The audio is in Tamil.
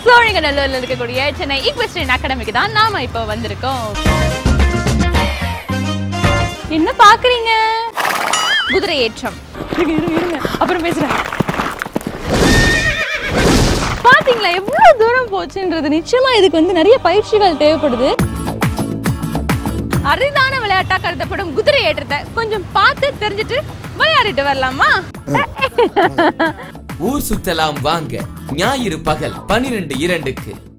சோழிங்கநல்லூர்ல இருக்கக்கூடிய சென்னை ஈக்வெஸ்ட்ரியன் அகாடமிக்கு தான் நாம இப்போ வந்திருக்கோம். என்ன பாக்குறீங்க? குதிரை ஏற்றம். இருங்க அப்புறம் பேசுறேன். பாத்தீங்களா எவ்வளவு தூரம் போச்சுன்றது? நிச்சயமா இதுக்கு வந்து நிறைய பயிற்சிகள் தேவைப்படுது. அரிதான விளையாட்டா கருதப்படும் குதிரை ஏற்றத்தை கொஞ்சம் பார்த்து தெரிஞ்சுட்டு விளையாடிட்டு வரலாமா? ஊர் சுத்தலாம் வாங்க. ஞாயிறு பகல் 12:02